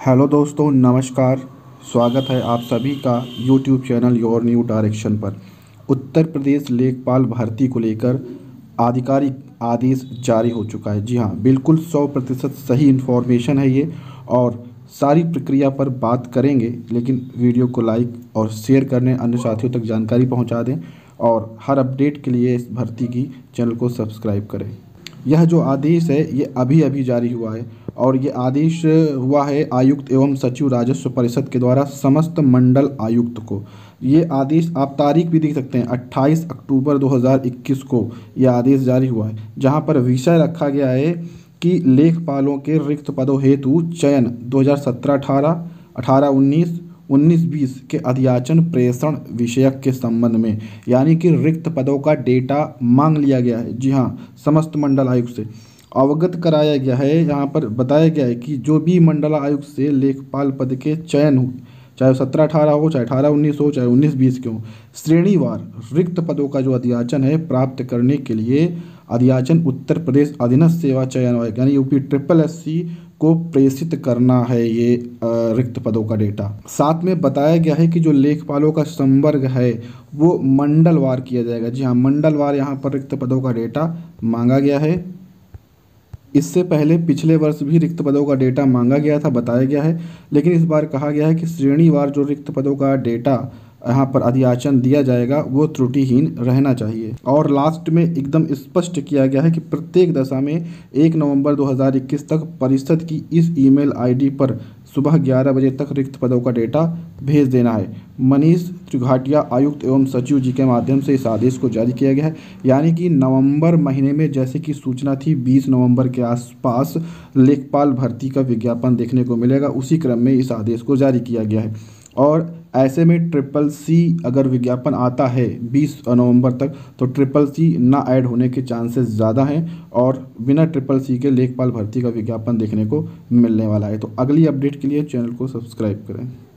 Hello दोस्तों, नमस्कार। स्वागत है आप सभी का YouTube channel your new direction पर। उत्तर प्रदेश लेखपाल भर्ती को लेकर आधिकारिक आदेश जारी हो चुका है। जी हाँ, बिल्कुल 100% सही इन्फॉर्मेशन है ये, और सारी प्रक्रिया पर बात करेंगे। लेकिन वीडियो को लाइक और शेयर करने, अन्य साथियों तक जानकारी पहुंचा दें, और हर अपडेट के लिए इस भर्ती की चैनल को सब्सक्राइब करें। यह जो आदेश है ये अभी अभी जारी हुआ है, और ये आदेश हुआ है आयुक्त एवं सचिव राजस्व परिषद के द्वारा समस्त मंडल आयुक्त को। ये आदेश आप तारीख भी देख सकते हैं, 28 अक्टूबर 2021 को यह आदेश जारी हुआ है, जहां पर विषय रखा गया है कि लेखपालों के रिक्त पदों हेतु चयन 2017-18, 18-19, 19-20 के अध्याचन प्रेषण विषयक के संबंध में, यानी कि रिक्त पदों का डेटा मांग लिया गया है। जी हाँ, समस्त मंडल आयुक्त से अवगत कराया गया है। यहाँ पर बताया गया है कि जो भी मंडल आयुक्त से लेखपाल पद के चयन हो, चाहे 17-18 हो, चाहे 18-19 हो, चाहे 19-20 के हो, श्रेणीवार रिक्त पदों का जो अध्याचन है प्राप्त करने के लिए अध्याचन उत्तर प्रदेश अधीनस्थ सेवा चयन आयोग यानी यूपी SSSC को प्रेषित करना है ये रिक्त पदों का डेटा। साथ में बताया गया है कि जो लेखपालों का संवर्ग है वो मंडलवार किया जाएगा। जी हाँ, मंडलवार यहाँ पर रिक्त पदों का डेटा मांगा गया है। इससे पहले पिछले वर्ष भी रिक्त पदों का डेटा मांगा गया था, बताया गया है, लेकिन इस बार कहा गया है कि श्रेणीवार जो रिक्त पदों का डेटा यहाँ पर अध्याचन दिया जाएगा वो त्रुटिहीन रहना चाहिए। और लास्ट में एकदम स्पष्ट किया गया है कि प्रत्येक दशा में 1 नवंबर 2021 तक परिषद की इस ईमेल आईडी पर सुबह 11 बजे तक रिक्त पदों का डेटा भेज देना है। मनीष त्रिघाटिया आयुक्त एवं सचिव जी के माध्यम से इस आदेश को जारी किया गया है। यानी कि नवंबर महीने में, जैसे कि सूचना थी 20 नवंबर के आसपास लेखपाल भर्ती का विज्ञापन देखने को मिलेगा, उसी क्रम में इस आदेश को जारी किया गया है। और ऐसे में SSSC अगर विज्ञापन आता है 20 नवंबर तक, तो SSSC ना ऐड होने के चांसेस ज़्यादा हैं, और बिना SSSC के लेखपाल भर्ती का विज्ञापन देखने को मिलने वाला है। तो अगली अपडेट के लिए चैनल को सब्सक्राइब करें।